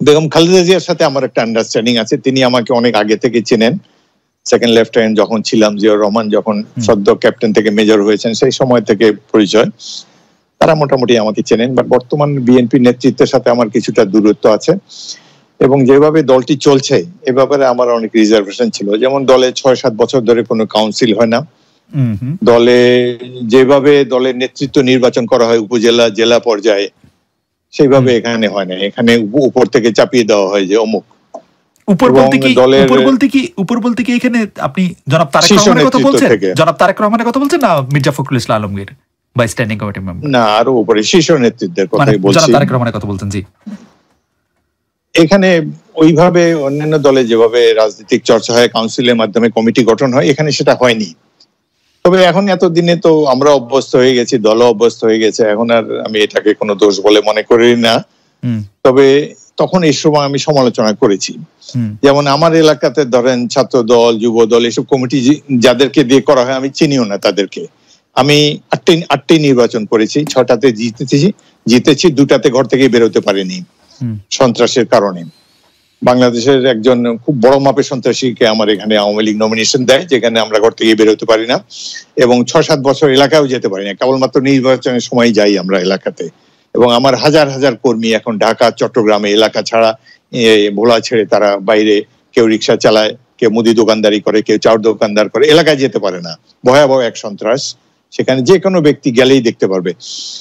বেগম খালেদা জিয়ার সাথে আমার একটা আন্ডারস্ট্যান্ডিং আছে, তিনি আমাকে অনেক আগে থেকে চেনেন। সেকেন্ড লেফটেন্যান্ট যখন ছিলাম, জিয়াউর রহমান যখন সদ্য ক্যাপ্টেন থেকে মেজর হয়েছেন, সেই সময় থেকে পরিচয়, তারা মোটামুটি আমাকে চেনেন। বাট বর্তমান বিএনপি নেতৃত্বের সাথে আমার কিছুটা দূরত্ব আছে, এবং যেভাবে দলটি চলছে এ ব্যাপারে আমার অনেক রিজার্ভেশন ছিল। যেমন দলে 6-7 বছর ধরে কোনো কাউন্সিল হয় না, দলে যেভাবে দলের নেতৃত্ব নির্বাচন করা হয় উপজেলা জেলা পর্যায়ে, সেইভাবে এখানে হয় না। এখানে উপর থেকে চাপিয়ে দেওয়া হয় যে অমুক। উপর বলতে কি এখানে আপনি জনাব তারেক রহমানের কথা বলছেন? জনাব তারেক রহমানের কথা বলছেন না মির্জা ফখরুল ইসলাম আলমগীর বা স্ট্যান্ডিং কমিটি মেম্বার? না, আরো উপরে শীর্ষ নেতৃত্বের কথাই বলছি। জনাব তারেক রহমানের কথা বলছেন। জি, এখানে ওইভাবে অন্যান্য দলে যেভাবে রাজনৈতিক চর্চা হয়, কাউন্সিলের মাধ্যমে কমিটি গঠন হয়, এখানে সেটা হয়নি। তবে এখন এতদিনে তো আমরা অভ্যস্ত হয়ে গেছি, দল অভ্যস্ত হয়ে গেছে, এখন আর আমি এটাকে কোনো দোষ বলে মনে করি না। তবে তখন এই সময় আমি সমালোচনা করেছি। যেমন আমার এলাকাতে ধরেন ছাত্র দল, যুব দল, এসব কমিটি যাদেরকে দিয়ে করা হয় আমি চিনিও না তাদেরকে। আমি 8টি নির্বাচন করেছি, 6টাতে জিতেছি, 2টাতে ঘর থেকে বেরোতে পারিনি সন্ত্রাসের কারণে। বাংলাদেশের একজন খুব বড় মাপের সন্ত্রাসীকে আমার এখানে আওয়ামী লীগ নমিনেশন দেয়, যেখানে আমরা ঘর থেকে বেরোতে পারি না, এবং 6-7 বছর এলাকায়ও যেতে পারি না, কেবলমাত্র নির্বাচনের সময় যাই আমরা এলাকাতে। এবং আমার হাজার হাজার কর্মী এখন ঢাকা, চট্টগ্রামে, এলাকা ছাড়া ভোলা ছেড়ে তারা বাইরে, কেউ রিক্সা চালায়, কেউ মুদি দোকানদারি করে, কেউ চাউর দোকানদার করে, এলাকায় যেতে পারে না। ভয়াবহ এক সন্ত্রাস, সেখানে যে কোনো ব্যক্তি গেলেই দেখতে পারবে।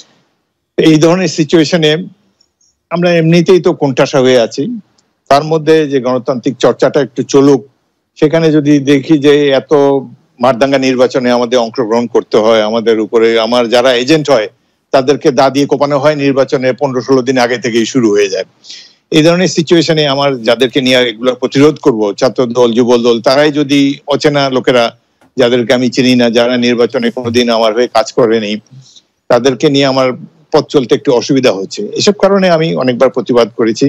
এই ধরনের সিচুয়েশনে আমরা এমনিতেই তো কোণঠাসা হয়ে আছি, তার মধ্যে যে গণতান্ত্রিক চর্চাটা একটু চলুক, সেখানে যদি দেখি যে এত মারদাঙ্গা নির্বাচনে আমাদের অংশগ্রহণ করতে হয়, আমাদের উপরে আমার যারা এজেন্ট হয় তাদেরকে দা দিয়ে কোপানো হয়, নির্বাচনে 15-16 দিন আগে থেকেই শুরু হয়ে যায়। এই ধরনের সিচুয়েশনে আমার যাদেরকে নিয়ে এগুলো প্রতিরোধ করব, ছাত্র দল, যুব দল, তারাই যদি অচেনা লোকেরা, যাদেরকে আমি চিনি না, যারা নির্বাচনে কোনোদিন আমার হয়ে কাজ করেনি, তাদেরকে নিয়ে আমার পথ চলতে একটু অসুবিধা হচ্ছে। এসব কারণে আমি অনেকবার প্রতিবাদ করেছি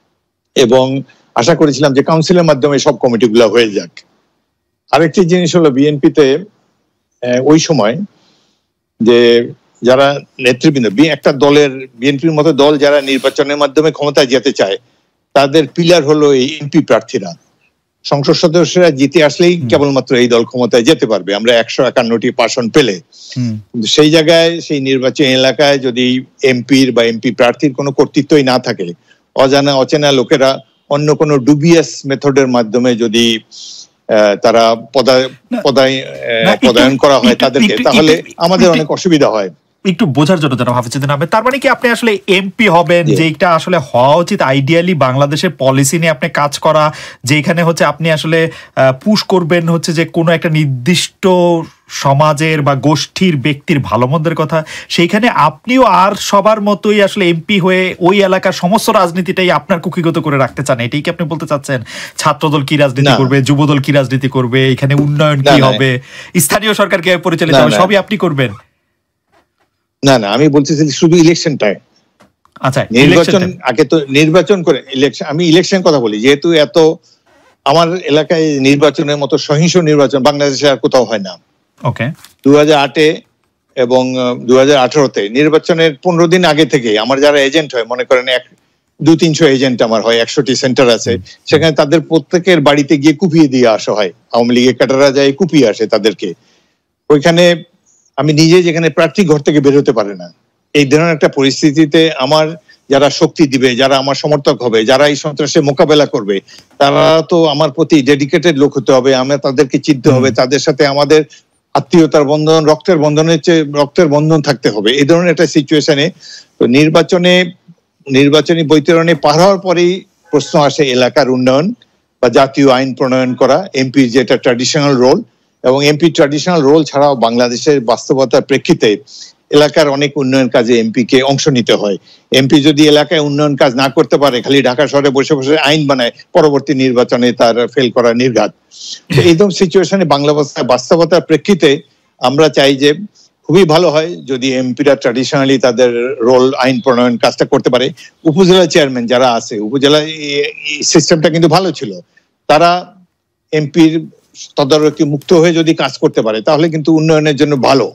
এবং আশা করেছিলাম যে কাউন্সিলের মাধ্যমে সব কমিটিগুলো হয়ে যাক। আরেকটি জিনিস হলো, বিএনপিতে ওই সময় যে যারা নেতৃবৃন্দ, একটা দলের, বিএনপির মতো দল যারা নির্বাচনের মাধ্যমে ক্ষমতায় যেতে চায়, তাদের পিলার হলো এই এমপি প্রার্থীরা। সংসদ সদস্যরা জিতে আসলেই কেবলমাত্র এই দল ক্ষমতায় যেতে পারবে, আমরা 151টি আসন পেলে। কিন্তু সেই জায়গায়, সেই নির্বাচনী এলাকায় যদি এমপির বা এমপি প্রার্থীর কোনো কর্তৃত্বই না থাকে, অচেনা লোকেরা অন্য কোনো ডুবিয়াস মেথডের মাধ্যমে যদি তারা পদায়ন করা হয় তাদেরকে, তাহলে আমাদের অনেক অসুবিধা হয়। একটু বোঝার জন্য যেন হাফিজুদ্দিন আহমেদ, তার মানে কি আপনি আসলে এমপি হবেন, যেটা আসলে হওয়া উচিত আইডিয়ালি বাংলাদেশের পলিসি নিয়ে আপনি কাজ করা, যেখানে হচ্ছে আপনি আসলে পুশ করবেন হচ্ছে যে কোনো একটা নির্দিষ্ট সমাজের বা গোষ্ঠীর ব্যক্তির ভালো মন্দের কথা, সেইখানে আপনিও আর সবার মতোই আসলে এমপি হয়ে ওই এলাকার সমস্ত রাজনীতিটাই আপনার কুক্ষিগত করে রাখতে চান, এটাই কি আপনি বলতে চাচ্ছেন? ছাত্রদল কি রাজনীতি করবে, যুবদল কি রাজনীতি করবে, এখানে উন্নয়ন কি হবে, স্থানীয় সরকার কিভাবে পরিচালিত হবে, সবই আপনি করবেন? না না, আমি বলতেছি শুধু ইলেকশনটাই। আচ্ছা, নির্বাচন আগে তো নির্বাচন করে ইলেকশন, আমি ইলেকশন কথা বলি, যেহেতু এত আমার এলাকায় নির্বাচনের মতো সহিংস নির্বাচন বাংলাদেশে আর কোথাও হয় না। ওকে, 2008-এ এবং 2018-তে নির্বাচনের 15 দিন আগে থেকে আমার যারা এজেন্ট হয়, মনে করেন 200-300 এজেন্ট আমার হয়, 100টি সেন্টার আছে, সেখানে তাদের প্রত্যেকের বাড়িতে গিয়ে কুপিয়ে দিয়ে আসা হয়। আওয়ামী লীগের ক্যাডাররা যায় কুপিয়ে আসে তাদেরকে। ওইখানে আমি নিজে, যেখানে প্রার্থী ঘর থেকে বেরোতে পারে না, এই ধরনের একটা পরিস্থিতিতে আমার যারা শক্তি দিবে, যারা আমার সমর্থক হবে, যারা এই সন্ত্রাসের মোকাবেলা করবে, তারা তো আমার প্রতি ডেডিকেটেড লোক হতে হবে, আমরা তাদেরকে চিনতে হবে, তাদের সাথে আমাদের আত্মীয়তার বন্ধন, রক্তের বন্ধন থাকতে হবে। এই ধরনের একটা সিচুয়েশনে তো নির্বাচনী বৈতরণে পার হওয়ার পরেই প্রশ্ন আসে এলাকার উন্নয়ন বা জাতীয় আইন প্রণয়ন করা, এমপির যেটা ট্র্যাডিশনাল রোল। এবং এমপি ট্র্যাডিশনাল রোল ছাড়াও বাংলাদেশের বাস্তবতার প্রেক্ষিতে এলাকার অনেক উন্নয়ন কাজে এমপি কে অংশ নিতে হয়। এমপি যদি এলাকায় উন্নয়ন কাজ না করতে পারে, খালি ঢাকা শহরে বসে বসে আইন বানায়, পরবর্তী নির্বাচনে তার ফেল করা নির্ঘাত। এইরকম সিচুয়েশনে বাস্তবতার প্রেক্ষিতে আমরা চাই যে খুবই ভালো হয় যদি এমপিরা ট্র্যাডিশনালি তাদের রোল, আইন প্রণয়ন কাজটা করতে পারে। উপজেলা চেয়ারম্যান যারা আছে, উপজেলা সিস্টেমটা কিন্তু ভালো ছিল, তারা এমপির তদারকি মুক্ত হয়ে যদি কাজ করতে পারে তাহলে কিন্তু উন্নয়নের জন্য ভালো।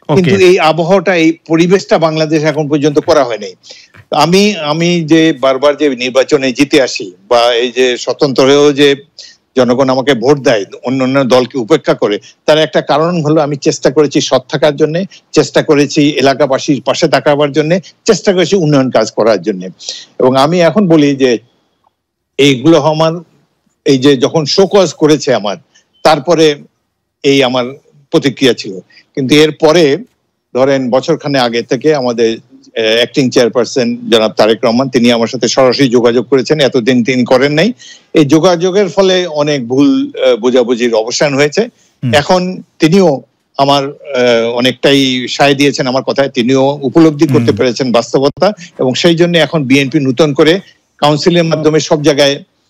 কিন্তু এই আবহাওয়াটা, এই পরিবেশটা বাংলাদেশ এখন পর্যন্ত করা হয়নি। আমি যে বারবার যে নির্বাচনে জিতে আসি, বা এই যে স্বতন্ত্রেও যে জনগণ আমাকে ভোট দেয় অন্য দলকে উপেক্ষা করে, তার একটা কারণ হলো আমি চেষ্টা করেছি সৎ থাকার জন্য, চেষ্টা করেছি এলাকাবাসীর পাশে থাকার জন্য, চেষ্টা করেছি উন্নয়ন কাজ করার জন্য। এবং আমি এখন বলি যে এইগুলো আমার, এই যে যখন শোকজ করেছে আমার, তারপরে এই আমার প্রতিক্রিয়া ছিল। কিন্তু এরপরে ধরেন বছরখানে আগে থেকে আমাদের অ্যাক্টিং চেয়ারপারসন জনাব তারেক রহমান, তিনি আমার সাথে সরাসরি যোগাযোগ করেছেন, এতদিন তিনি করেন নাই। এই যোগাযোগের ফলে অনেক ভুল বোঝাবুঝির অবসান হয়েছে। এখন তিনিও আমার অনেকটাই সায় দিয়েছেন আমার কথায়, তিনিও উপলব্ধি করতে পেরেছেন বাস্তবতা, এবং সেই জন্য এখন বিএনপি নতুন করে কাউন্সিলের মাধ্যমে সব জায়গায়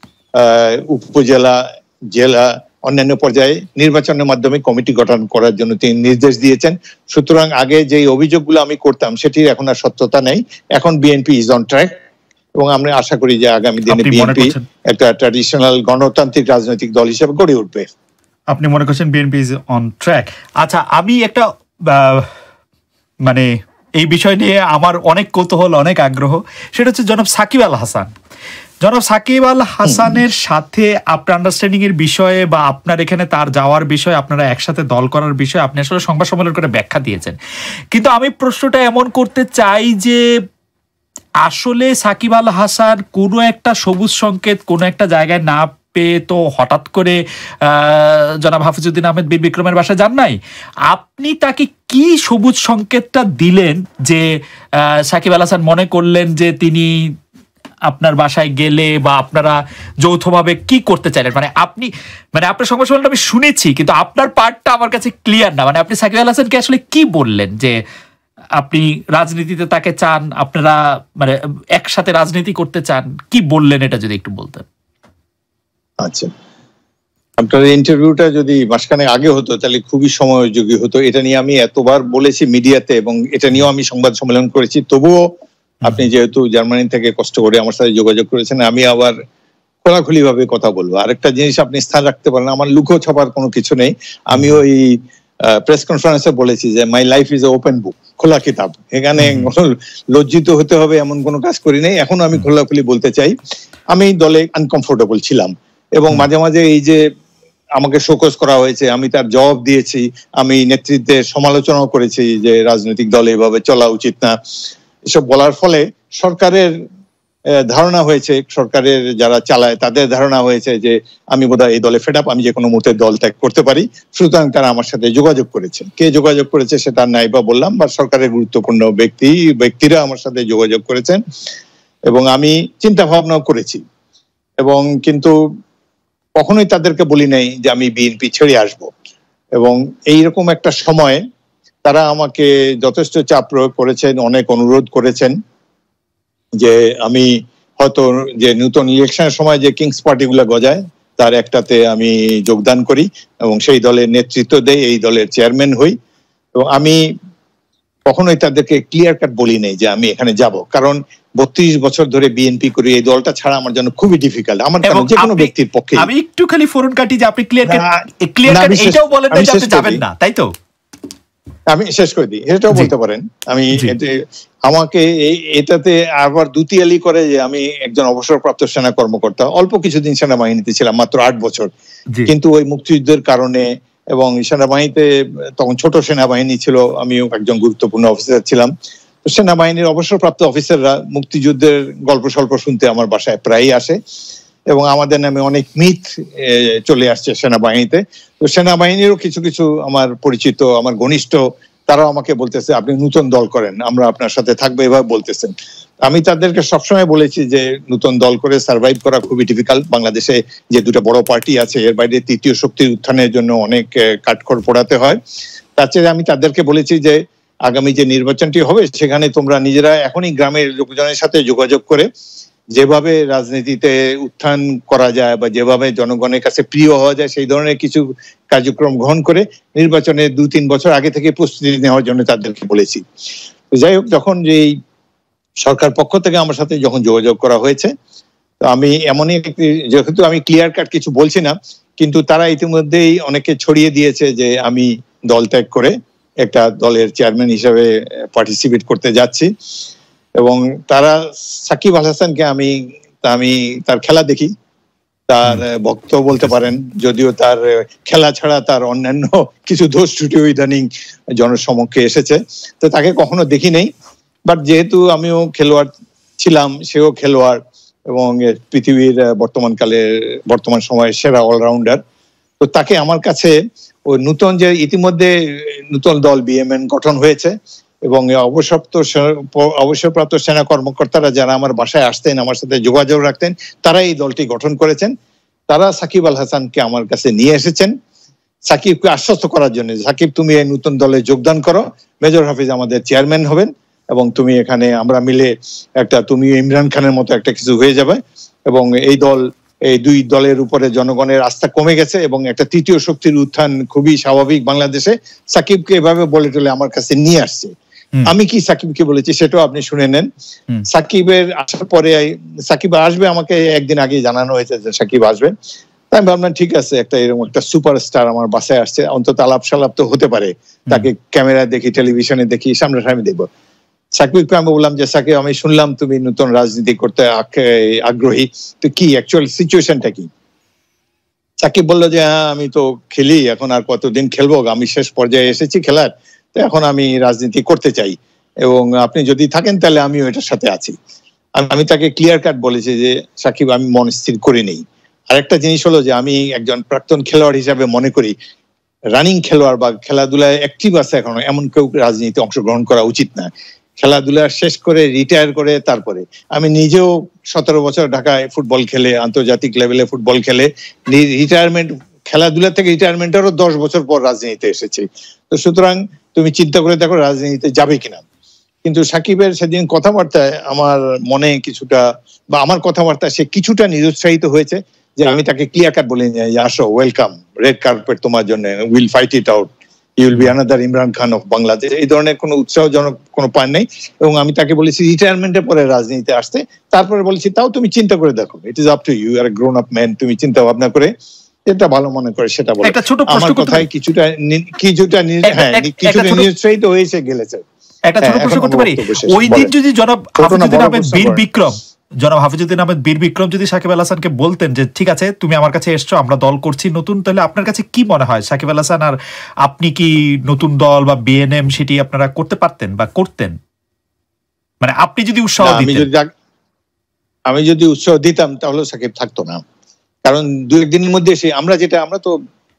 উপজেলা, জেলা, অন্যান্য পর্যায়ে নির্বাচনের মাধ্যমে কমিটি গঠন করার জন্য তিনি নির্দেশ দিয়েছেন। সুতরাং আগে যে অভিযোগগুলো আমি করতাম সেটির এখন আর সত্যতা নেই। এখন বিএনপি ইজ অন ট্র্যাক, এবং আমরা আশা করি যে আগামী দিনে বিএনপি একটা ট্র্যাডিশনাল গণতান্ত্রিক রাজনৈতিক দল হিসেবে গড়ে উঠবে। আপনি মনে করছেন বিএনপি ইজ অন ট্র্যাক। আচ্ছা, আমি একটা মানে এই বিষয় নিয়ে আমার অনেক কৌতূহল, অনেক আগ্রহ, সেটা হচ্ছে জনাব সাকিব আল হাসান। জনাব সাকিব আল হাসানের সাথে আপনার আন্ডারস্ট্যান্ডিং এর বিষয়ে বা আপনার এখানে তার যাওয়ার বিষয়ে, আপনারা একসাথে দল করার বিষয়ে আপনি আসলে সংবাদ সম্মেলন করে ব্যাখ্যা দিয়েছেন। কিন্তু আমি প্রশ্নটা এমন করতে চাই যে আসলে সাকিব আল হাসান কোনো একটা সবুজ সংকেত কোনো একটা জায়গায় না পেয়ে তো হঠাৎ করে জনাব হাফিজউদ্দিন আহমেদ বীর বিক্রমের বাসায় যান নাই। আপনি তাকে কি সবুজ সংকেতটা দিলেন যে সাকিব আল হাসান মনে করলেন যে তিনি আপনার বাসায় গেলে বা আপনারা যৌথভাবে কি করতে চাইলেন? আপনার সংবাদ সম্মেলনটা আমি শুনেছি, কিন্তু আপনার পার্টটা আমার কাছে ক্লিয়ার না। আপনি সাকিব আল হাসানকে আসলে কি বললেন যে আপনি রাজনীতিতে তাকে চান, আপনারা একসাথে রাজনীতি করতে চান, কি বললেন এটা যদি একটু বলতেন। আচ্ছা, আপনার ইন্টারভিউটা যদি মাসখানে আগে হতো তাহলে খুবই সময়োযোগী হতো। এটা নিয়ে আমি এতবার বলেছি মিডিয়াতে, এবং এটা নিয়েও আমি সংবাদ সম্মেলন করেছি। তবুও আপনি যেহেতু জার্মানি থেকে কষ্ট করে আমার সাথে যোগাযোগ করেছেন, আমি আবার খোলাখুলি ভাবে কথা বলবো। আরেকটা জিনিস আপনি স্থান রাখতে পারেন, আমার লুকো ছাপার কোনো কিছু নেই। আমি ওই প্রেস কনফারেন্সে বলেছি যে my life is a open book, খোলা কিতাব। এখানে লজ্জিত হতে হবে এমন কোনো কাজ করি নাই। এখন আমি খোলাখুলি বলতে চাই, আমি দলে আনকমফোর্টেবল ছিলাম, এবং মাঝে মাঝে এই যে আমাকে শোকজ করা হয়েছে, আমি তার জবাব দিয়েছি, আমি নেতৃত্বের সমালোচনাও করেছি যে রাজনৈতিক দলে এভাবে চলা উচিত না। এসব বলার ফলে সরকারের ধারণা হয়েছে, সরকারের যারা চালায় তাদের ধারণা হয়েছে যে আমি বোধহয় এই দলে ফেড আপ, আমি যে কোনো মুহূর্তে দল ত্যাগ করতে পারি। সুতরাং তারা আমার সাথে যোগাযোগ করেছে। কে যোগাযোগ করেছে সেটা নাইবা বললাম, বা সরকারের গুরুত্বপূর্ণ ব্যক্তিরা আমার সাথে যোগাযোগ করেছেন, এবং আমি চিন্তা ভাবনাও করেছি, এবং কিন্তু কখনোই তাদেরকে বলি নাই যে আমি বিএনপি ছেড়ে আসব। এবং এইরকম একটা সময় তারা আমাকে যথেষ্ট চাপ প্রয়োগ করেছেন, অনেক অনুরোধ করেছেন যে আমি হয়তো যে নতুন ইলেকশনের সময় যে কিংস পার্টি গুলা গজায় তার একটাতে আমি যোগদান করি, এবং সেই দলের নেতৃত্ব দেই, এই দলের চেয়ারম্যান হই। এবং আমি কখনোই তাদেরকে ক্লিয়ার কাট বলি নাই যে আমি এখানে যাব, কারণ 32 বছর ধরে বিএনপি করি, এই দলটা ছাড়া আমার জন্য খুবই ডিফিকাল্ট, আমার যে কোনো ব্যক্তির পক্ষে। আমি একটু খালি ফোরন কাটি যে আপনি ক্লিয়ার কাট এটাও বলেন না যে আপনি যাবেন না, তাই তো? আমি শেষ করে দিই, এটাও বলতে পারেন। আমি আমাকে এটাতে আবার দুতিয়ালি করে যে আমি একজন অবসরপ্রাপ্ত সেনা কর্মকর্তা, অল্প কিছুদিন সেনাবাহিনীতে ছিলাম, মাত্র 8 বছর। কিন্তু ওই মুক্তিযুদ্ধের কারণে, এবং সেনাবাহিনীতে তখন ছোট সেনাবাহিনী ছিল, আমিও একজন গুরুত্বপূর্ণ অফিসার ছিলাম। সেনাবাহিনীর অবসরপ্রাপ্ত অফিসাররা মুক্তিযুদ্ধের গল্প স্বল্প শুনতে আমার বাসায় প্রায়ই আসে, এবং আমাদের নামে অনেক মিথ চলে আসছে সেনাবাহিনীতে। তো সেনাবাহিনীরও কিছু কিছু আমার পরিচিত, আমার ঘনিষ্ঠ, তারাও আমাকে বলতেছে আপনি নতুন দল করেন, আমরা আপনার সাথে থাকবো, এভাবে বলতেছেন। আমি তাদেরকে সবসময় বলেছি যে নতুন দল করে সার্ভাইভ করা খুবই ডিফিকাল্ট। বাংলাদেশে যে দুটো বড় পার্টি আছে, এর বাইরে তৃতীয় শক্তির উত্থানের জন্য অনেক কাঠখড় পোড়াতে হয়। তার চেয়ে আমি তাদেরকে বলেছি যে আগামী যে নির্বাচনটি হবে সেখানে তোমরা নিজেরা এখনই গ্রামের লোকজনের সাথে যোগাযোগ করে যেভাবে রাজনীতিতে উত্থান করা যায় বা যেভাবে জনগণের কাছে প্রিয় হওয়া যায় সেই ধরনের কিছু কার্যক্রম গ্রহণ করে নির্বাচনে 2-3 বছর আগে থেকে প্রস্তুতি নেওয়ার জন্য তাদেরকে বলেছি। যাই হোক, যখন এই সরকার পক্ষ থেকে আমার সাথে যখন যোগাযোগ করা হয়েছে, তো আমি এমনই, যেহেতু আমি ক্লিয়ার কাট কিছু বলছি না, কিন্তু তারা ইতিমধ্যেই অনেকে ছড়িয়ে দিয়েছে যে আমি দল ত্যাগ করে একটা দলের চেয়ারম্যান হিসেবে পার্টিসিপেট করতে যাচ্ছি। এবং তারা সাকিব আল হাসানকে আমি তার খেলা দেখি, তার ভক্ত বলতে পারেন, যদিও তার খেলা ছাড়া তার অন্যান্য কিছু দোষ ত্রুটি ইদানিং জনসমক্ষে এসেছে, তো তাকে কখনো দেখি নেই। বাট যেহেতু আমিও খেলোয়াড় ছিলাম, সেও খেলোয়াড় এবং পৃথিবীর বর্তমান সময়ের সেরা অলরাউন্ডার, তো তাকে আমার কাছে ওই নতুন যে ইতিমধ্যে নতুন দল বিএমএন গঠন হয়েছে এবং অবসরপ্রাপ্ত সেনা কর্মকর্তারা যারা আমার বাসায় আসতেন, আমার সাথে যোগাযোগ রাখতেন, তারা এই দলটি গঠন করেছেন। তারা সাকিব আল হাসানকে আমার কাছে নিয়ে এসেছেন সাকিবকে আশ্বস্ত করার জন্য, সাকিব তুমি এই নতুন দলে যোগদান করো, মেজর হাফিজ আমাদের চেয়ারম্যান হবেন এবং তুমি এখানে আমরা মিলে তুমি ইমরান খানের মতো একটা কিছু হয়ে যাবে। এবং এই দুই দলের উপরে জনগণের আস্থা কমে গেছে এবং একটা তৃতীয় শক্তির উত্থান খুবই স্বাভাবিক বাংলাদেশে। সাকিবকে এভাবে বলে টলে আমার কাছে নিয়ে আসছে। আমি কি সাকিবকে বলেছি সেটাও আপনি শুনে নেন। সাকিবের আসার পরে সাকিব আসবে, আমাকে একদিন আগে জানানো হয়েছে যে সাকিব আসবে। তাই আমি ভাবলাম ঠিক আছে, এরকম একটা সুপারস্টার আমার বাসায় আসছে, অন্তত আলাপ সালাপ তো হতে পারে, তাকে ক্যামেরায় দেখি, টেলিভিশনে দেখি, সামনাসামনি দেখবো। সাকিবকে আমি বললাম যে সাকিব, আমি শুনলাম তুমি নতুন রাজনীতি করতে আগ্রহী, তো কি অ্যাকচুয়াল সিচুয়েশনটা কি? সাকিব বললো যে হ্যাঁ, আমি তো খেলি, এখন আর কতদিন খেলবো, আমি শেষ পর্যায়ে এসেছি খেলার, তো এখন আমি রাজনীতি করতে চাই এবং আপনি যদি থাকেন তাহলে আমিও এটার সাথে আছি। আমি তাকে ক্লিয়ার কাট বলেছি যে সাকিব, আমি মন স্থির করি নেই। আরেকটা জিনিস হলো যে আমি একজন প্রাক্তন খেলোয়াড় হিসাবে মনে করি রানিং খেলোয়াড় বা খেলাধুলায় অ্যাক্টিভ আছে এখনো এমন কেউ রাজনীতিতে অংশগ্রহণ করা উচিত না। খেলাধুলা শেষ করে রিটায়ার করে তারপরে, আমি নিজেও 17 বছর ঢাকায় ফুটবল খেলে, আন্তর্জাতিক লেভেলে ফুটবল খেলে রিটায়ারমেন্ট, খেলাধুলা থেকে রিটায়ারমেন্টেরও 10 বছর পর রাজনীতিতে এসেছি। তো সুতরাং তুমি চিন্তা করে দেখো রাজনীতিতে যাবে কিনা। কিন্তু সাকিবের সেদিন কথাবার্তায় আমার মনে কিছুটা, বা আমার কথাবার্তায় সে কিছুটা নিরুৎসাহিত হয়েছে, যে আমি তাকে ক্লিয়ার কাট বলে নিয়ে আসো, ওয়েলকাম, রেড কার্পেট তোমার জন্য, will fight it out, you will be another Imran Khan of Bangladesh. এই ধরনের কোনো উৎসাহজনক কোনো পয়েন্ট নেই। এবং আমি তাকে বলেছি রিটায়ারমেন্টের পরে রাজনীতিতে আসতে, তারপরে বলেছি তাও তুমি চিন্তা করে দেখো, it is up to you, are grown up man, তুমি চিন্তা ভাবনা করে এটা ভালো মনে করে সেটা বলো। আমার কথায় কিছুটা নিরুৎসাহিত হয়েছে গেলেছে। একটা ছোট প্রশ্ন করতে পারি, ওই দিন যদি জনাব হাফিজউদ্দিন আহমেদ বীর বিক্রম যদি সাকিব আল হাসানকে বলতেন যে ঠিক আছে তুমি আমার কাছে এসছো, আমরা দল করছি নতুন, তাহলে আপনার কাছে কি মনে হয় সাকিব আল হাসান আর আপনি কি নতুন দল বা বিএনএম সেটি আপনারা করতে পারতেন বা করতেন? মানে আপনি যদি উৎসাহ দিতেন। আমি যদি উৎসাহ দিতাম তাহলে সাকিব থাকতো না, কারণ দু একদিনের মধ্যে আমরা তো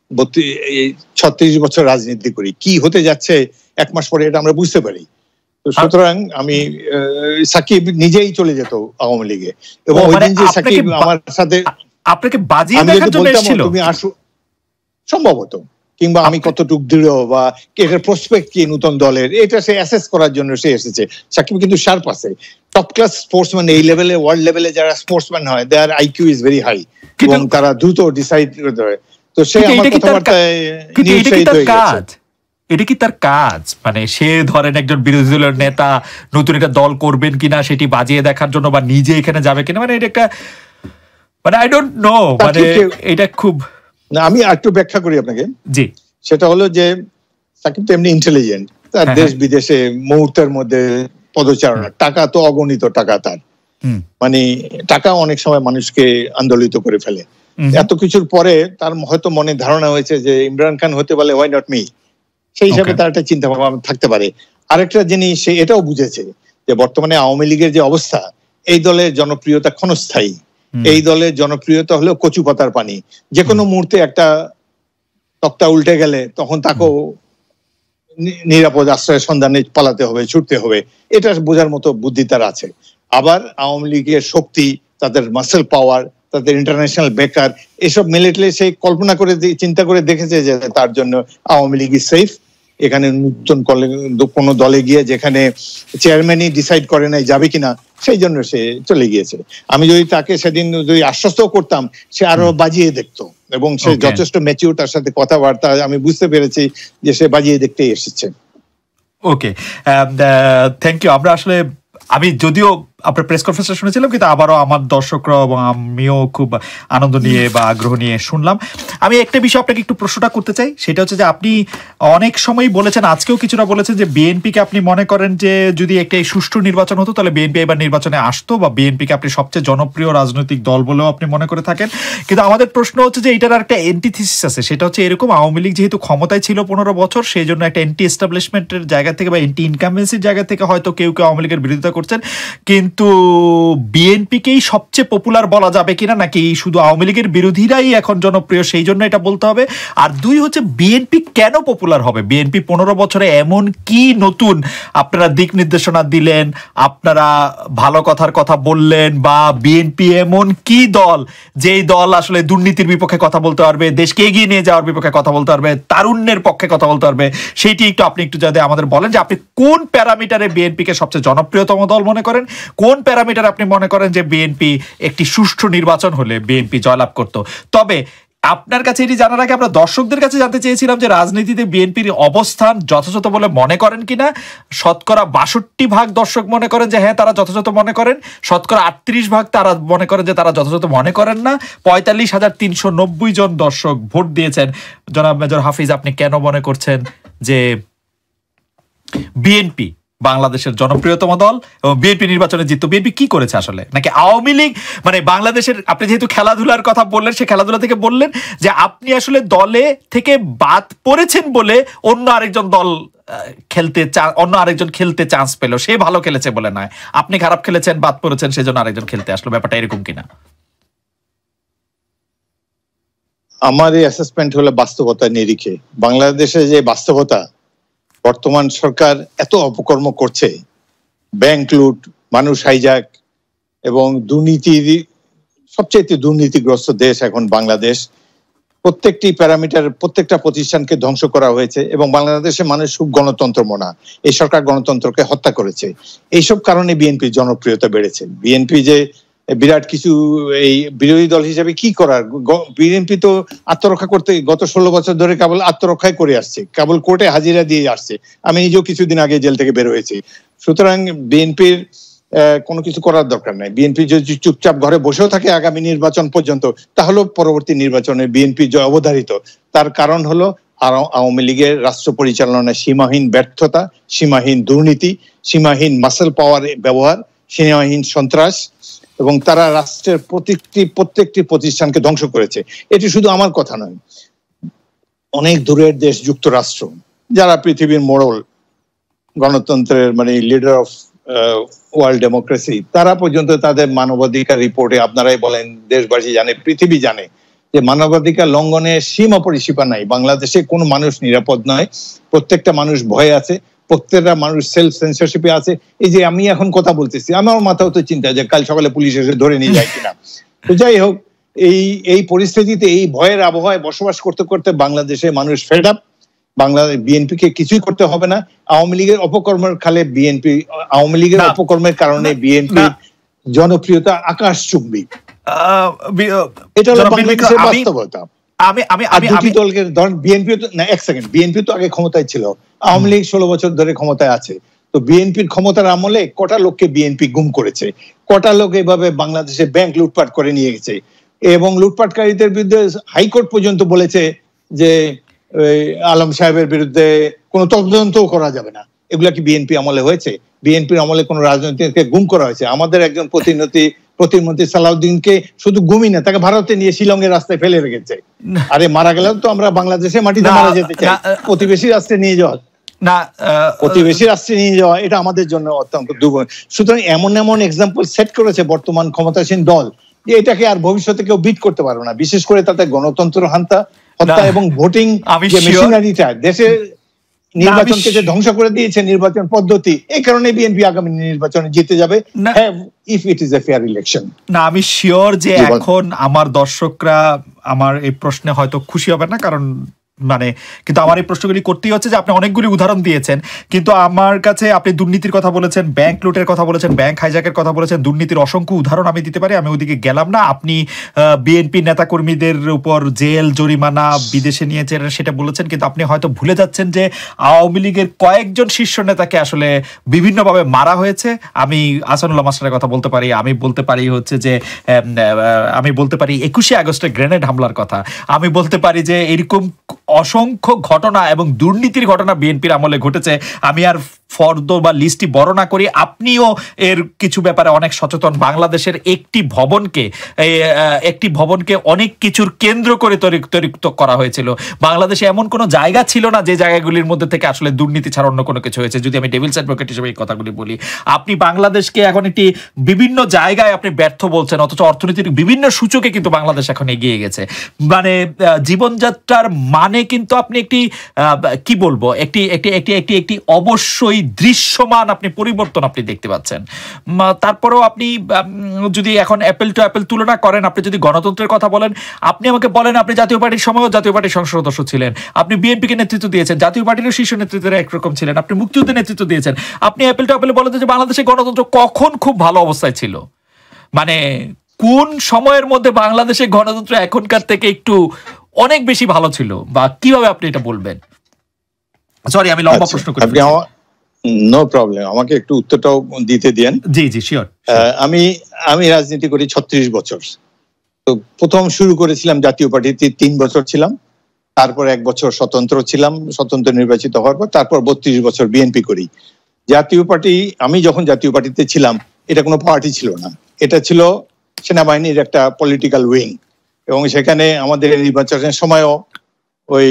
36 বছর রাজনীতি করি, কি হতে যাচ্ছে 1 মাস পরে এটা আমরা বুঝতে পারি। সুতরাং আমি সাকিব নিজেই চলে যেত আওয়ামী লীগে, এবং ওই দিন যে সাকিব আমার সাথে আপনাকে বাজিয়ে দেখার জন্য এসেছিল তুমি আসো সম্ভবত, কিংবা আমি কতটুকু দৃঢ় বা এটার প্রসপেক্ট কি নতুন দলের, এটা সে অ্যাসেস করার জন্য সে এসেছে। সাকিব কিন্তু শার্প আছে, টপ ক্লাস স্পোর্টসম্যান, এই লেভেলে ওয়ার্ল্ড লেভেলে যারা স্পোর্টসম্যান হয় their IQ is very high এবং তারা দ্রুত ডিসাইড করতে হয়। তো সে আমার কথাবার্তায় নিরুৎসাহিত হয়ে গেছে। এটা কি তার কাজ? মানে সে ধরেন একজন বিরোধী দলের নেতা নতুন একটা দল করবেন কিনা সেটি বাজিয়ে দেখার জন্য, বা নিজে এখানে যাবে কিনা, মানে এটা একটা, মানে আই ডোন্ট নো, মানে এটা খুব, না আমি একটু ব্যাখ্যা করি আপনাকে। জি, সেটা হলো যে সাকিব তো এমনি ইন্টেলিজেন্ট, তার দেশ বিদেশে মুহূর্তের মধ্যে পদচারণা, টাকা তো অগণিত টাকা তার, মানে টাকা অনেক সময় মানুষকে আন্দোলিত করে ফেলে। এত কিছুর পরে তার হয়তো মনে ধারণা হয়েছে যে ইমরান খান হতে পারলে হোয়াই নট মি, সেই হিসাবে তার একটা চিন্তা ভাবনা থাকতে পারে। আরেকটা জিনিস সে এটাও বুঝেছে যে বর্তমানে আওয়ামী লীগের যে অবস্থা, এই দলের জনপ্রিয়তা ক্ষণস্থায়ী, এই দলের জনপ্রিয়তা হলো কচু পাতার পানি, যে কোনো মুহূর্তে একটা তক্তা উল্টে গেলে তখন তাকেও নিরাপদ আশ্রয়ের সন্ধানে পালাতে হবে, ছুটতে হবে, এটা বোঝার মতো বুদ্ধি তার আছে। আবার আওয়ামী লীগের শক্তি, তাদের মাসেল পাওয়ার, তাদের ইন্টারন্যাশনাল বেকার, এসব মিলিটলে সে কল্পনা করে চিন্তা করে দেখেছে যে তার জন্য আওয়ামী লীগ ইজ সেফ। এখানে নতুন কোনো দলে গিয়ে যেখানে চেয়ারম্যানই ডিসাইড করে নাই যাবে কিনা, সেই জন্য সে চলে গিয়েছে। আমি যদি তাকে সেদিন যদি আশ্বস্ত করতাম, সে আরো বাজিয়ে দেখতো, এবং সে যথেষ্ট ম্যাচিউর, তার সাথে কথাবার্তা আমি বুঝতে পেরেছি যে সে বাজিয়ে দেখতে এসেছে। Okay, thank you. আমরা আসলে, আমি যদিও আপনার প্রেস কনফারেন্সটা শুনেছিলাম, কিন্তু আবারও আমার দর্শকরা এবং আমিও খুব আনন্দ নিয়ে বা আগ্রহ নিয়ে শুনলাম। আমি একটা বিষয় আপনাকে একটু প্রশ্নটা করতে চাই, সেটা হচ্ছে যে আপনি অনেক সময় বলেছেন, আজকেও কিছুটা বলেছেন যে বিএনপিকে আপনি মনে করেন যে যদি একটা সুষ্ঠু নির্বাচন হতো তাহলে বিএনপি এবার নির্বাচনে আসতো, বা বিএনপিকে আপনি সবচেয়ে জনপ্রিয় রাজনৈতিক দল বলেও আপনি মনে করে থাকেন। কিন্তু আমাদের প্রশ্ন হচ্ছে যে এটার একটা এন্টিথিসিস আছে, সেটা হচ্ছে এরকম, আওয়ামী লীগ যেহেতু ক্ষমতায় ছিল 15 বছর, সেই জন্য একটা এন্টি এস্টাবলিশমেন্টের জায়গা থেকে বা এন্টি ইনকামেন্সির জায়গা থেকে হয়তো কেউ কেউ আওয়ামী লীগের বিরোধিতা করছেন, কিন্তু বিএনপিকেই সবচেয়ে পপুলার বলা যাবে কিনা, নাকি শুধু আওয়ামী লীগের বিরোধীরাই এখন জনপ্রিয় সেই জন্য এটা বলতে হবে? আর দুই হচ্ছে বিএনপি কেন পপুলার হবে? বিএনপি 15 বছরে এমন কি নতুন আপনারা দিক নির্দেশনা দিলেন, আপনারা ভালো কথার কথা বললেন, বা বিএনপি এমন কি দল যেই দল আসলে দুর্নীতির বিপক্ষে কথা বলতে পারবে, দেশকে এগিয়ে নিয়ে যাওয়ার বিপক্ষে কথা বলতে পারবে, তারুণ্যের পক্ষে কথা বলতে পারবে, সেইটি একটু আপনি একটু যদি আমাদের বলেন যে আপনি কোন প্যারামিটারে বিএনপিকে সবচেয়ে জনপ্রিয়তম দল মনে করেন, কোন প্যারামিটারে আপনি মনে করেন যে বিএনপি একটি সুষ্ঠু নির্বাচন হলে বিএনপি জয়লাভ করত। তবে আপনার কাছে এটি জানার আগে আমরা দর্শকদের কাছে জানতে চেয়েছিলাম যে রাজনীতিতে বিএনপির অবস্থান যথাযথ বলে মনে করেন কিনা। 62% দর্শক মনে করেন যে হ্যাঁ তারা যথাযথ মনে করেন, 38% তারা মনে করেন যে তারা যথাযথ মনে করেন না। 45,390 জন দর্শক ভোট দিয়েছেন। জনাব মেজর হাফিজ, আপনি কেন মনে করছেন যে বিএনপি বাংলাদেশের জনপ্রিয়তম দল এবং বিএনপি নির্বাচনে জিততো? বিএনপি কি করেছে আসলে, নাকি আওয়ামী লীগ মানে বাংলাদেশের, আপনি যেহেতু খেলাধুলার কথা বললেন, সে খেলাধুলা থেকে বললেন যে আপনি আসলে দলে থেকে বাদ পড়েছেন বলে অন্য আরেকজন দল অন্য আরেকজন খেলতে চান্স পেল, সে ভালো খেলেছে বলে নয়, আপনি খারাপ খেলেছেন বাদ পড়েছেন সেজন্য আরেকজন খেলতে আসলো, ব্যাপারটা এরকম কিনা? আমার এই অ্যাসেসমেন্ট হলো বাস্তবতার নিরিখে। বাংলাদেশে যে বাস্তবতা, বর্তমান সরকার এত অপকর্ম করছে, ব্যাংক লুট, মানুষ হাইজ্যাক এবং দুর্নীতির সবচেয়ে দুর্নীতিগ্রস্ত দেশ এখন বাংলাদেশ। প্রত্যেকটি প্যারামিটার, প্রত্যেকটা প্রতিষ্ঠানকে ধ্বংস করা হয়েছে এবং বাংলাদেশে মানুষ খুব গণতন্ত্র মনা। এই সরকার গণতন্ত্রকে হত্যা করেছে। এইসব কারণে বিএনপির জনপ্রিয়তা বেড়েছে। বিএনপি যে বিরাট কিছু এই বিরোধী দল হিসেবে কি করার, বিএনপি তো আত্মরক্ষা করতে গত 16 বছর ধরে কেবল আত্মরক্ষাই করে আসছে, কেবল কোর্টে হাজিরা দিয়ে আসছে। আমি নিজেও কিছুদিন আগে জেল থেকে বের হয়েছি। সুতরাং বিএনপির কোনো কিছু করার দরকার নাই। বিএনপি যদি চুপচাপ ঘরে বসেও থাকে আগামী নির্বাচন পর্যন্ত, তাহলে পরবর্তী নির্বাচনে বিএনপি জয় অবধারিত। তার কারণ হলো আওয়ামী লীগের রাষ্ট্র পরিচালনায় সীমাহীন ব্যর্থতা, সীমাহীন দুর্নীতি, সীমাহীন মাসেল পাওয়ার ব্যবহার, সীমাহীন সন্ত্রাস, এবং তারা রাষ্ট্রের প্রত্যেকটি প্রতিষ্ঠানকে ধ্বংস করেছে। এটি শুধু আমার কথা নয়, অনেক দূরের দেশ যুক্তরাষ্ট্র, যারা পৃথিবীর মোড়ল গণতন্ত্রের মানে লিডার অফ ওয়ার্ল্ড ডেমোক্রেসি, তারা পর্যন্ত তাদের মানবাধিকার রিপোর্টে, আপনারাই বলেন, দেশবাসী জানে, পৃথিবী জানে যে মানবাধিকার লঙ্ঘনের সীমা পরিসীমা নাই। বাংলাদেশে কোনো মানুষ নিরাপদ নয়, প্রত্যেকটা মানুষ ভয়ে আছে, প্রত্যেকটা মানুষ সেলফ সেন্সরশিপে আছে। এই যে আমি এখন কথা বলতেছি, আমার মাথাও তো চিন্তা যে কাল সকালে পুলিশ এসে ধরে নিয়ে যায় কিনা। তো যাই হোক, এই পরিস্থিতিতে এই ভয়ের আবহাওয়ায় বসবাস করতে করতে বাংলাদেশে মানুষ ফেড আপ। বাংলাদেশ বিএনপিকে কিছুই করতে হবে না। আওয়ামী লীগের অপকর্মের খালে বিএনপি, আওয়ামী লীগের অপকর্মের কারণে বিএনপির জনপ্রিয়তা আকাশচুম্বী। এটা হলো বাংলাদেশের বাস্তবতা। বিএনপি তো আগে ক্ষমতায় ছিল, আওয়ামী লীগ 16 বছর ধরে ক্ষমতায় আছে। তো বিএনপির ক্ষমতার আমলে কটা লোককে বিএনপি গুম করেছে, কটা লোক এভাবে বাংলাদেশে ব্যাংক লুটপাট করে নিয়ে গেছে, এবং লুটপাটকারীদের বিরুদ্ধে হাইকোর্ট পর্যন্ত বলেছে যে আলম সাহেবের বিরুদ্ধে কোনো তদন্তও করা যাবে না। এগুলা কি বিএনপি আমলে হয়েছে? বিএনপির আমলে কোনো রাজনীতিকে গুম করা হয়েছে? আমাদের একজন প্রতিমন্ত্রী সালাউদ্দিনকে শুধু গুমই না, তাকে ভারতে নিয়ে শিলংয়ের রাস্তায় ফেলে রেখেছে। আরে মারা গেলেও তো আমরা বাংলাদেশে মাটিতে মারা যেতে চাই, প্রতিবেশী রাষ্ট্রে নিয়ে যাওয়া প্রতিবেশী রাষ্ট্রে নিয়ে যাওয়া এটা আমাদের জন্য অত্যন্ত দুর্বল। সুতরাং এমন এক্সাম্পল সেট করেছে বর্তমান ক্ষমতাসীন দল, যে এটাকে আর ভবিষ্যতে কেউ বিট করতে পারবে না। বিশেষ করে তাতে গণতন্ত্র হত্যা এবং ভোটিং যে মেশিনারিটা দেশের নির্বাচনকে যে ধ্বংস করে দিয়েছে নির্বাচন পদ্ধতি, এই কারণে বিএনপি আগামী নির্বাচনে জিতে যাবে if it is a fair election. না, আমি শিওর যে এখন আমার দর্শকরা আমার এই প্রশ্নে হয়তো খুশি হবে না, কারণ মানে কিন্তু আমার এই প্রশ্নগুলি করতেই হচ্ছে যে আপনি অনেকগুলি উদাহরণ দিয়েছেন, কিন্তু আমার কাছে আপনি দুর্নীতির কথা বলেছেন, ব্যাংক লুটের কথা বলেছেন, ব্যাংক হাইজ্যাকের কথা বলেছেন, দুর্নীতির অসংখ্য উদাহরণ আমি দিতে পারি, আমি ওদিকে গেলাম না। আপনি বিএনপি নেতাকর্মীদের উপর জেল জরিমানা বিদেশে নিয়েছেন সেটা বলেছেন, কিন্তু আপনি হয়তো ভুলে যাচ্ছেন যে আওয়ামী লীগের কয়েকজন শীর্ষ নেতাকে আসলে বিভিন্নভাবে মারা হয়েছে। আমি আহসানুল্লাহ মাস্টারের কথা বলতে পারি, আমি বলতে পারি হচ্ছে যে আমি বলতে পারি 21শে আগস্টের গ্রেনেড হামলার কথা, আমি বলতে পারি যে এরকম অসংখ্য ঘটনা এবং দুর্নীতির ঘটনা বিএনপির আমলে ঘটেছে। আমি আর ফর্দ বা লিস্টটি বড় না করি, আপনিও এর কিছু ব্যাপারে অনেক সচেতন। বাংলাদেশের একটি ভবনকে অনেক কিছুর কেন্দ্র করে তৈরি করা হয়েছিল। বাংলাদেশে এমন কোনো জায়গা ছিল না যে জায়গাগুলির মধ্যে থেকে আসলে দুর্নীতি ছাড়া অন্য কোনো কিছু হয়েছে, যদি আমি ডেভিলস অ্যাডভোকেট হিসেবে এই কথাগুলি বলি। আপনি বাংলাদেশকে এখন একটি বিভিন্ন জায়গায় আপনি ব্যর্থ বলছেন, অথচ অর্থনীতির বিভিন্ন সূচকে কিন্তু বাংলাদেশ এখন এগিয়ে গেছে। মানে জীবনযাত্রার মানে কিন্তু আপনি একটি কি বলবো, একটি অবশ্যই দৃশ্যমান আপনি পরিবর্তন আপনি দেখতে পাচ্ছেন। তারপরেও আপনি যদি এখন অ্যাপেল টু অ্যাপেল তুলনা করেন, আপনি যদি গণতন্ত্রের কথা বলেন, আপনি আমাকে বলেন আপনি জাতীয় পার্টির সময়ও জাতীয় পার্টির সংসদ সদস্য ছিলেন, আপনি বিএনপিকে নেতৃত্ব দিয়েছেন, জাতীয় পার্টিরও শীর্ষ নেতৃত্বের একরকম ছিলেন, আপনি মুক্তিযুদ্ধের নেতৃত্ব দিয়েছেন। আপনি অ্যাপেল টু অ্যাপেল বলেন যে বাংলাদেশের গণতন্ত্র কখন খুব ভালো অবস্থায় ছিল, মানে কোন সময়ের মধ্যে বাংলাদেশের গণতন্ত্র এখনকার থেকে একটু অনেক বেশি ভালো ছিল, বা কিভাবে আপনি এটা বলবেন? সরি আমি লম্বা প্রশ্ন করি। নো প্রবলেম, আমাকে একটু উত্তরটাও দিতে দেন। জি জি শিওর। আমি রাজনীতি করি 36 বছর। তো প্রথম শুরু করেছিলাম জাতীয় পার্টিতে 3 বছর ছিলাম, তারপর 1 বছর স্বতন্ত্র ছিলাম, স্বতন্ত্র নির্বাচিত হওয়ার পর তারপর 32 বছর বিএনপি করি। জাতীয় পার্টি, আমি যখন জাতীয় পার্টিতে ছিলাম এটা কোনো পার্টি ছিল না, এটা ছিল সেনাবাহিনীর একটা পলিটিক্যাল উইং, এবং সেখানে আমাদের নির্বাচনের সময়ও ওই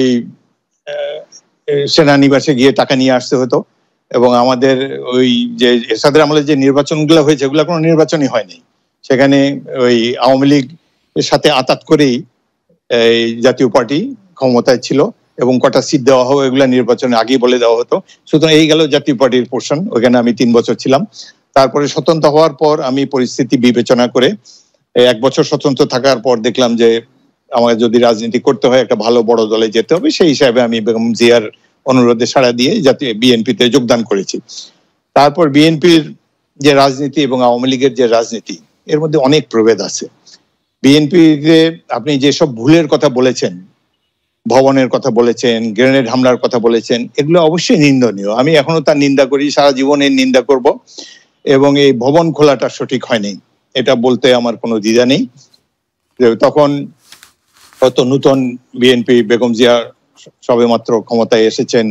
সেনানিবাসে গিয়ে টাকা নিয়ে আসতে হতো, এবং আমাদের ওই যে এরশাদের আমলে যে নির্বাচনগুলো হয়েছে ওগুলো কোনো নির্বাচনই হয়নি। সেখানে ওই আওয়ামী লীগ এর সাথে আতাত করেই এই জাতীয় পার্টি ক্ষমতায় ছিল, এবং কটা সিট দেওয়া হবে এগুলা নির্বাচনের আগেই বলে দেওয়া হতো। সুতরাং এই গেল জাতীয় পার্টির পোর্শন, ওখানে আমি 3 বছর ছিলাম। তারপরে স্বতন্ত্র হওয়ার পর আমি পরিস্থিতি বিবেচনা করে 1 বছর স্বতন্ত্র থাকার পর দেখলাম যে আমাকে যদি রাজনীতি করতে হয় একটা ভালো বড় দলে যেতে হবে, সেই হিসাবে আমি বেগম জিয়ার অনুরোধে সাড়া দিয়ে জাতীয় বিএনপিতে যোগদান করেছি। তারপর বিএনপির যে রাজনীতি এবং আওয়ামী লীগের যে রাজনীতি এর মধ্যে অনেক প্রভেদ আছে। বিএনপিতে আপনি যেসব ভুলের কথা বলেছেন, ভবনের কথা বলেছেন, গ্রেনেড হামলার কথা বলেছেন, এগুলো অবশ্যই নিন্দনীয়। আমি এখনো তার নিন্দা করি, সারা জীবনের নিন্দা করব, এবং এই ভবন খোলাটা সঠিক হয়নি এটা বলতে আমার কোনো দ্বিধা নেই। তখন হয়তো নতুন বিএনপি, বেগম জিয়া সবেমাত্র ক্ষমতায় এসেছেন,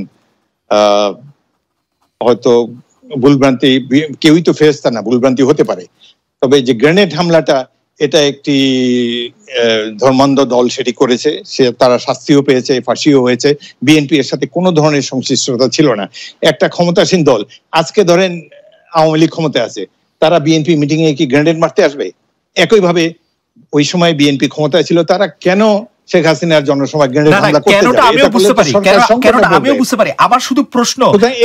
হয়তো ভুলভ্রান্তি, কেউই তো ফেরেশতা না, ভুলভ্রান্তি হতে পারে। তবে যে গ্রেনেড হামলাটা, এটা একটি ধর্মান্ধ দল সেটি করেছে, তারা শাস্তিও পেয়েছে, ফাঁসিও হয়েছে। বিএনপি এর সাথে কোনো ধরনের সংশ্লিষ্টতা ছিল না। একটা ক্ষমতাসীন দল, আজকে ধরেন আওয়ামী লীগ ক্ষমতায় আছে, তারা বিএনপি মিটিং এ কি গ্রেনেড মারতে আসবে? একইভাবে ওই সময় বিএনপি ক্ষমতায় ছিল, তারা কেন শেখ হাসিনার জনসভায় গ্রেনেড হামলা করতে যাবে? আমিও বুঝতে পারি। আমার শুধু প্রশ্ন,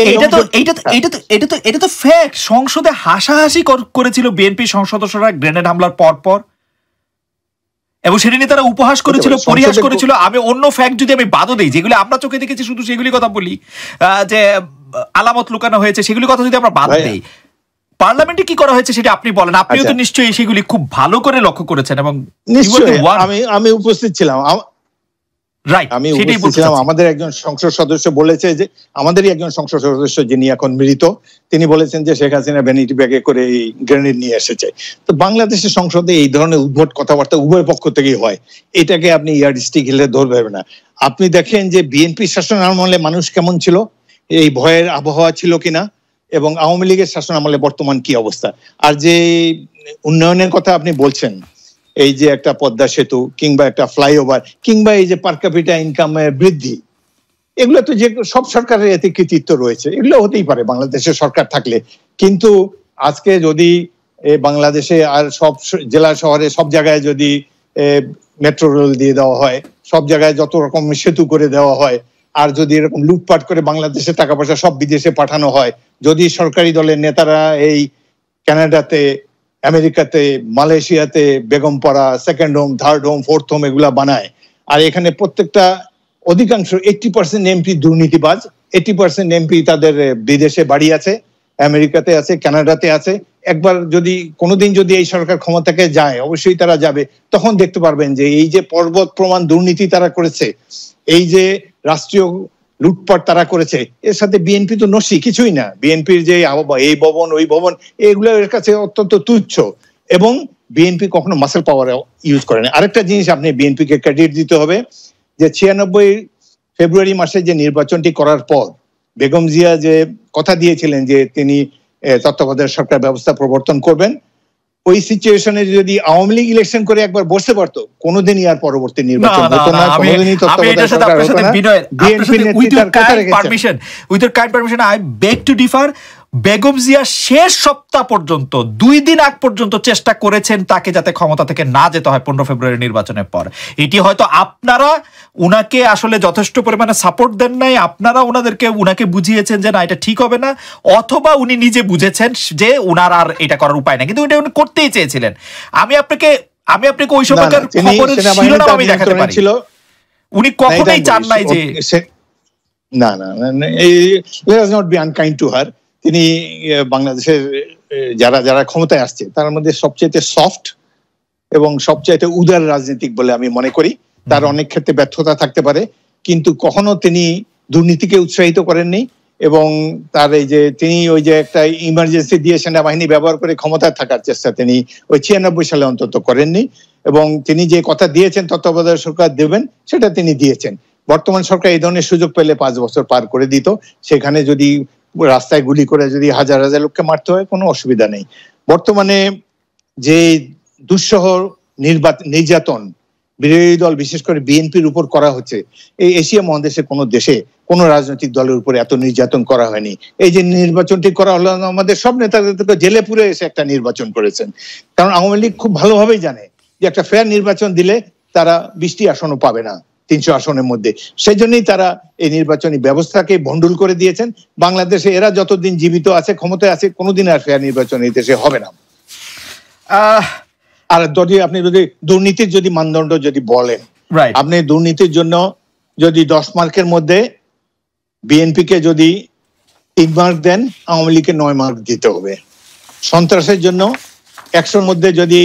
এটা তো ফ্যাক্ট, সংসদে হাসাহাসি করেছিল বিএনপি সদস্যরা গ্রেনেড হামলার পর, এবং সেটা নিয়ে তারা উপহাস করেছিল, পরিহাস করেছিল। আমি অন্য ফ্যাক্ট যদি আমি বাদও দিই, যেগুলো আমরা চোখে দেখেছি শুধু সেগুলি কথা বলি, যে আলামত লুকানো হয়েছে, সেগুলি কথা যদি আমরা বাদ দিই, পার্লামেন্টে কি করা হয়েছে সেটা আপনি বলেন। আপনিও তো নিশ্চয়ই সেগুলি খুব ভালো করে লক্ষ্য করেছেন, এবং আমি উপস্থিত ছিলাম। আমাদের একজন সংসদ সদস্য বলেছে যে, আমাদেরই একজন সংসদ সদস্য যিনি এখন মৃত, তিনি বলেছেন যে শেখ হাসিনা ভ্যানিটি ব্যাগে করে এই গ্রেনেড নিয়ে এসেছে। তো বাংলাদেশের সংসদে এই ধরনের উদ্ভট কথাবার্তা উভয় পক্ষ থেকেই হয়, এটাকে আপনি ইয়ারস্টিক হিলে ধরবেন না। আপনি দেখেন যে বিএনপি শাসন আমলে মানুষ কেমন ছিল, এই ভয়ের আবহাওয়া ছিল কিনা, এবং আওয়ামী লীগের শাসন আমলে বর্তমান কি অবস্থা। আর যে উন্নয়নের কথা আপনি বলছেন, এই যে একটা পদ্মা সেতু কিংবা একটা ফ্লাইওভার কিংবা এই যে পার ক্যাপিটা ইনকামের বৃদ্ধি, এগুলো তো যে সব সরকারের এতে কৃতিত্ব রয়েছে, এগুলো হতেই পারে বাংলাদেশের সরকার থাকলে। কিন্তু আজকে যদি বাংলাদেশে আর সব জেলা শহরে সব জায়গায় যদি মেট্রো রেল দিয়ে দেওয়া হয়, সব জায়গায় যত রকম সেতু করে দেওয়া হয়, আর যদি এরকম লুটপাট করে বাংলাদেশের টাকা পয়সা সব বিদেশে পাঠানো হয়, যদি সরকারি দলের নেতারা এই কানাডাতে, আমেরিকাতে, মালয়েশিয়াতে Begumpara, second home, third home, fourth home এগুলা বানায়, আর এখানে প্রত্যেকটা অধিকাংশ 80% এমপি দুর্নীতিবাজ, 80% এমপি তাদের বিদেশে বাড়ি আছে, আমেরিকাতে আছে, কানাডাতে আছে। একবার যদি কোনোদিন যদি এই সরকার ক্ষমতাকে যায়, অবশ্যই তারা যাবে, তখন দেখতে পারবেন যে এই যে পর্বত প্রমাণ দুর্নীতি তারা করেছে, এই যে রাষ্ট্রীয় লুটপাট তারা করেছে, এর সাথে বিএনপি তো নসি কিছুই না। বিএনপির যে এই ভবন ওই ভবন এগুলো এর কাছে অত্যন্ত তুচ্ছ, এবং বিএনপি কখনো মাসেল পাওয়ার ইউজ করে না। আরেকটা জিনিস আপনি বিএনপিকে ক্রেডিট দিতে হবে যে 96 ফেব্রুয়ারি মাসে যে নির্বাচনটি করার পর বেগম জিয়া যে কথা দিয়েছিলেন যে তিনি তত্ত্বাবধায়ক সরকার ব্যবস্থা প্রবর্তন করবেন, ওই সিচুয়েশনে যদি আওয়ামী লীগ ইলেকশন করে একবার বসতে পারতো, কোনোদিনই আর পরবর্তী নির্বাচন হতো না, কোনোদিনই তত্ত্বাবধায়ক সরকার হতো না। বিএনপি নেতৃত্বের কথা রেখেছেন। With your kind permission I beg to differ. Begum Zia শেষ সপ্তাহ পর্যন্ত 2 দিন আগ পর্যন্ত চেষ্টা করেছেন তাকে যাতে ক্ষমতা থেকে না যেতে হয় 15 ফেব্রুয়ারি নির্বাচনের পর। এটি হয়তো আপনারা উনাকে আসলে যথেষ্ট পরিমাণে সাপোর্ট দেন নাই, আপনারা উনাকে বুঝিয়েছেন যে না এটা ঠিক হবে না, অথবা উনি নিজে বুঝেছেন যে উনার আর এটা করার উপায় না, কিন্তু এটা উনি করতেই চেয়েছিলেন। আমি আপনাকে ওই সময়কার খবরের শিরোনাম আমি দেখাতে পারি, উনি কখনোই চান নাই যে না let us not be unkind to her। তিনি বাংলাদেশের যারা ক্ষমতায় আসছে তার মধ্যে সবচেয়ে সফট এবং সবচেয়ে উদার রাজনীতিক বলে আমি মনে করি। তার অনেক ক্ষেত্রে ব্যর্থতা থাকতে পারে, কিন্তু কখনো তিনি দুর্নীতিকে উৎসাহিত করেননি, এবং তার এই যে তিনি ওই যে একটা ইমার্জেন্সি দিয়ে সেনাবাহিনী ব্যবহার করে ক্ষমতায় থাকার চেষ্টা তিনি ওই 96 সালে অন্তত করেননি। এবং তিনি যে কথা দিয়েছেন তত্ত্বাবধায়ক সরকার দেবেন, সেটা তিনি দিয়েছেন। বর্তমান সরকার এই ধরনের সুযোগ পেলে 5 বছর পার করে দিত, সেখানে যদি রাস্তায় গুলি করে যদি হাজার হাজার লোককে মারতে হয় কোনো অসুবিধা নেই। বর্তমানে যে দুঃসহ নির্যাতন বিরোধী দল বিশেষ করে বিএনপির উপর করা হচ্ছে, এই এশিয়া মহাদেশের কোনো দেশে কোনো রাজনৈতিক দলের উপরে এত নির্যাতন করা হয়নি। এই যে নির্বাচনটি করা হলো, আমাদের সব নেতাদেরকে জেলে পুরে এসে একটা নির্বাচন করেছেন, কারণ আওয়ামী লীগ খুব ভালোভাবেই জানে যে একটা ফেয়ার নির্বাচন দিলে তারা 20টি আসনও পাবে না 300 আসনের মধ্যে। সেই জন্যই তারা এই নির্বাচনী ব্যবস্থাকে ভণ্ডুল করে দিয়েছেন। বাংলাদেশে এরা যতদিন জীবিত আছে, ক্ষমতায় আছে, কোনোদিন আর ফেয়ার নির্বাচন এই দেশে হবে না। আর আপনি যদি দুর্নীতির যদি মানদণ্ড যদি বলেন, আপনি দুর্নীতির জন্য যদি 10 মার্কের মধ্যে বিএনপিকে যদি 3 মার্ক দেন, আওয়ামী লীগকে 9 মার্ক দিতে হবে। সন্ত্রাসের জন্য 100-র মধ্যে যদি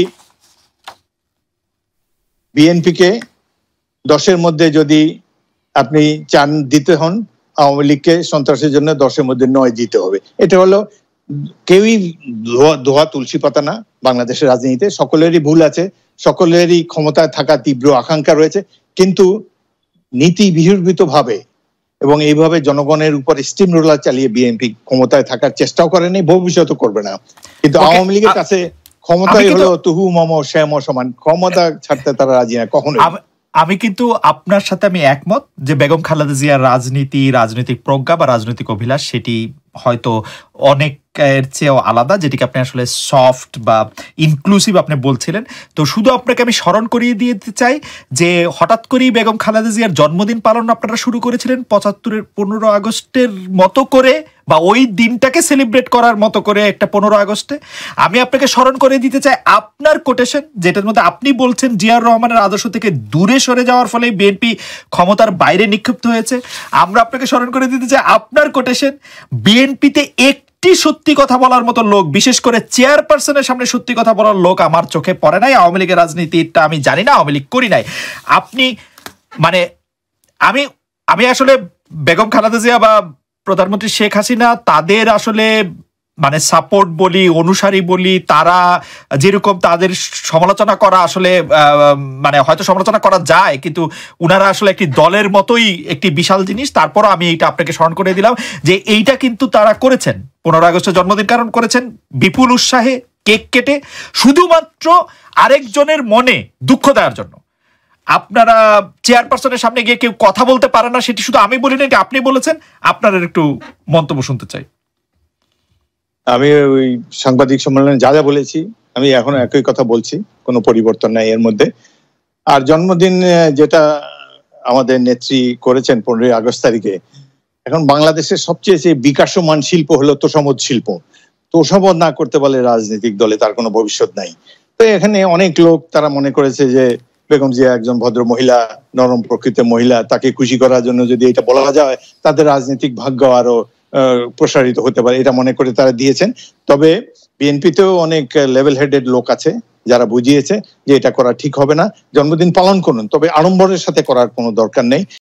বিএনপিকে 10-এর মধ্যে যদি আপনি চান দিতে হন, আওয়ামী লীগকে সন্ত্রাসের জন্য 10-এর মধ্যে 9 দিতে হবে। এটা হলো কেউই দোয়া তুলসী পাতা না বাংলাদেশের রাজনীতিতে। সকলেরই ভুল আছে, সকলেরই ক্ষমতায় থাকা তীব্র আকাঙ্ক্ষা রয়েছে, কিন্তু নীতি বিহির্ভূত ভাবে এবং এইভাবে জনগণের উপর স্টিম রোলার চালিয়ে বিএনপি ক্ষমতায় থাকার চেষ্টাও করেনি, ভবিষ্যতে করবে না। কিন্তু আওয়ামী লীগের কাছে ক্ষমতাই হলো তুহু মম শ্যাম সমান, ক্ষমতা ছাড়তে তারা রাজি না কখনো। আমি কিন্তু আপনার সাথে আমি একমত যে বেগম খালেদা জিয়ার রাজনৈতিক প্রজ্ঞা বা রাজনৈতিক অভিলাষ সেটি হয়তো অনেকের চেয়েও আলাদা, যেটিকে আপনি আসলে সফট বা ইনক্লুসিভ আপনি বলছিলেন। তো শুধু আপনাকে আমি স্মরণ করিয়ে দিতে চাই যে হঠাৎ করেই বেগম খালেদা জিয়ার জন্মদিন পালন আপনারা শুরু করেছিলেন 75-এর 15 আগস্টের মতো করে, বা ওই দিনটাকে সেলিব্রেট করার মতো করে একটা 15 আগস্টে। আমি আপনাকে স্মরণ করে দিতে চাই আপনার কোটেশন, যেটার মধ্যে আপনি বলছেন জিয়াউর রহমানের আদর্শ থেকে দূরে সরে যাওয়ার ফলে বিএনপি ক্ষমতার বাইরে নিক্ষিপ্ত হয়েছে। আমরা আপনাকে স্মরণ করে দিতে চাই আপনার কোটেশন, বিএনপিতে একটি সত্যি কথা বলার মতো লোক, বিশেষ করে চেয়ারপারসনের সামনে সত্যি কথা বলার লোক আমার চোখে পড়ে নাই। আওয়ামী লীগের রাজনীতিটা আমি জানি না, আওয়ামী লীগ করি নাই। আপনি মানে আমি আসলে বেগম খালেদা জিয়া বা প্রধানমন্ত্রী শেখ হাসিনা তাদের আসলে মানে সাপোর্ট বলি, অনুসারী বলি, তারা যেরকম তাদের সমালোচনা করা আসলে মানে হয়তো সমালোচনা করা যায়, কিন্তু উনারা আসলে একটি দলের মতোই একটি বিশাল জিনিস। তারপরও আমি এইটা আপনাকে স্মরণ করে দিলাম যে এইটা কিন্তু তারা করেছেন 15 আগস্টের জন্মদিন কারণ করেছেন বিপুল উৎসাহে কেক কেটে, শুধুমাত্র আরেকজনের মনে দুঃখ দেওয়ার জন্য। আপনারা চেয়ারপারসনের সামনে গিয়ে কেউ কথা বলতে পারে না, সেটি শুধু আমি বলি না, এটা আপনি বলেছেন। আপনার একটু মন্তব্য শুনতে চাই। আমি ওই সাংবাদিক সম্মেলনে যা বলেছি আমি এখন একই কথা বলছি, কোনো পরিবর্তন নাই এর মধ্যে। আর জন্মদিন যেটা আমাদের নেত্রী করেছেন 15 আগস্ট তারিখে, এখন বাংলাদেশের সবচেয়ে যে বিকাশমান শিল্প হলো তোষামোদ শিল্প। তোষামোদ না করতে পারলে রাজনৈতিক দলে তার কোনো ভবিষ্যৎ নাই। তো এখানে অনেক লোক তারা মনে করেছে যে বেগম জিয়া একজন ভদ্র মহিলা, নরম প্রকৃতির মহিলা, তাকে খুশি করার জন্য যদি এটা বলা যায় তাদের রাজনৈতিক ভাগ্য আরো প্রসারিত হতে পারে, এটা মনে করে তারা দিয়েছেন। তবে বিএনপিতেও অনেক লেভেল হেডেড লোক আছে যারা বুঝিয়েছে যে এটা করা ঠিক হবে না, জন্মদিন পালন করুন তবে আড়ম্বরের সাথে করার কোনো দরকার নেই।